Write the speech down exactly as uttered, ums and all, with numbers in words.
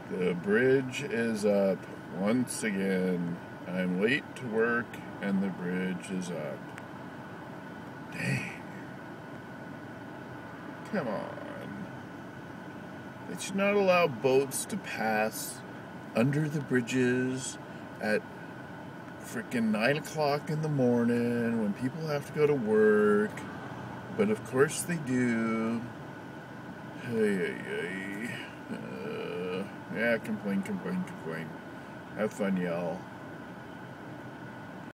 The bridge is up once again. I'm late to work and the bridge is up. Dang. Come on. They should not allow boats to pass under the bridges at freaking nine o'clock in the morning when people have to go to work. But of course they do. Hey, hey, hey. Uh, yeah, complain, complain, complain. Have fun, y'all.